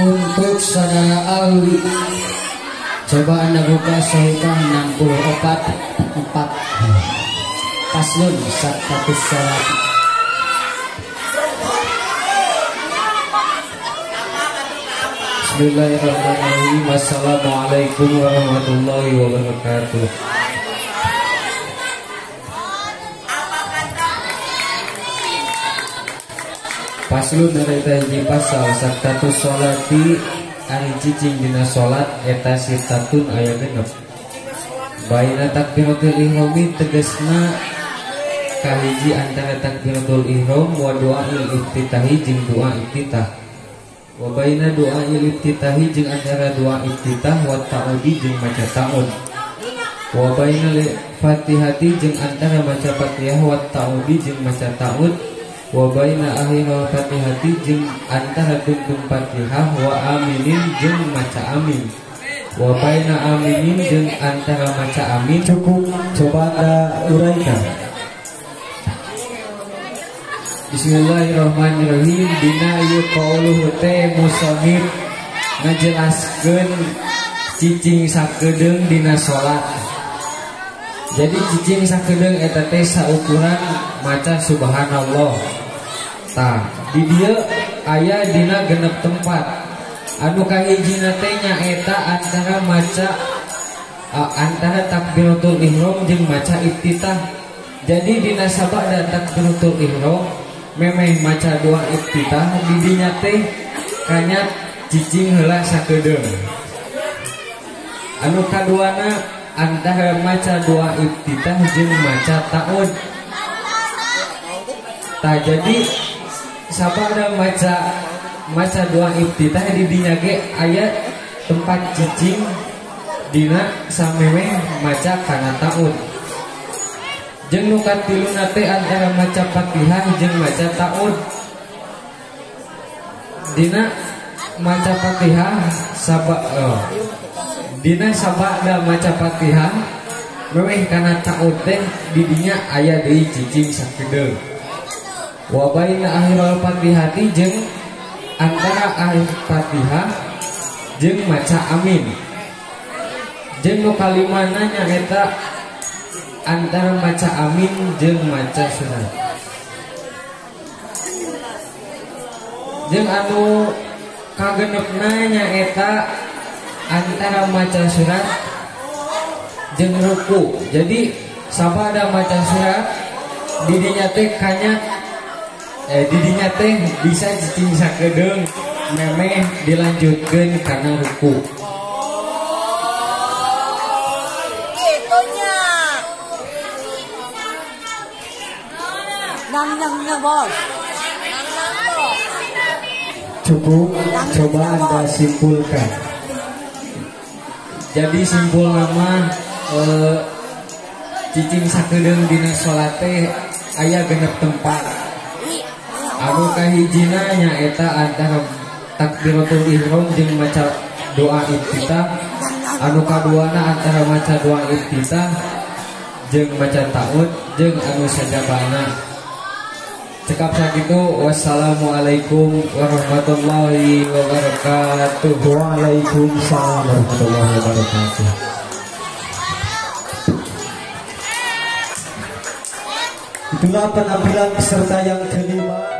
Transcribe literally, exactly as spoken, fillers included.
Untuk saudara Alwi, coba anda buka Sohibah enam puluh empat empat Paslon satu sholat. Bismillahirrahmanirrahim. Assalamualaikum warahmatullahi wabarakatuh. Paslun dari hiji pasal satu sholati ari cicing dina sholat eta sitatun aya genep. Baina takbiratul ihrami tegasna kahiji antara takbiratul ihram wa du'ail iftitahi jeung doa iftitah. Wa baina du'ail iftitahi jeung antara doa iftitah wa ta'udi jeung maca ta'ud. Wa baina fatihati jeung antara maca Fatihah wa ta'udi jeung maca ta'ud. Wa baina akhiril fatihati jeung antara tungtung Fatihah wa aminin jeung maca amin. Wa baina aminin jeung antara maca amin. Cukup, coba Anda uraikan. Bismillahirrahmanirrahim. Dina ieu qauluhu teh musannif ngajelaskeun cicing sakedeung dina salat. Jadi cicing sakedeung eta teh saukuran maca subhanallah. Tah, di dieu aya dina genep tempat. Anu kahijina teh nyaeta antara maca uh, antara takbiratul ihram jeung maca iftitah. Jadi dina sabada takbiratul ihram memeh maca doa iftitah, di dinya teh kanya cicing heula sakedeung. Anu kaduana antara maca doa iftitah jeung maca ta'ud. Tah jadi sabada maca maca doa iftitah di dinya ge aya tempat cicing dina samemeh maca kana ta'ud. Jeung nu katiluna teh antara maca Fatihah jeung maca ta'ud. Dina maca Fatihah saba oh. Dina sabada maca Fatihah memeh kana ta'ud teh di dinya aya deui cicing sakedeung. Wa baina akhiril fatihati jeung antara akhir Fatihah jeung maca amin. Jeung nu kalimana nyaeta antara maca amin jeung maca surat. Jeung anu kagenepna nyaeta antara maca surat jeung ruku. Jadi sabada maca surat di dinya teh kanya eh didinya teh bisa cicing sakedeung memeh dilanjutkeun kana ruku. Gitunya. Nang nang nang bos. Nang nang bos. Cukup, coba Anda simpulkan. Jadi simpul nama eh, cicing sakedeung dina salat teh aya genep tempat. Anu kahijina nyaeta antara takbiratul ihram jeung maca doa iftitah. Anu kaduana antara maca doa iftitah jeung maca ta'ud jeung anu sajabana. Cekap sakitu. Wassalamualaikum warahmatullahi wabarakatuh. Waalaikumsalam warahmatullahi wabarakatuh. Itulah penampilan peserta yang kelima.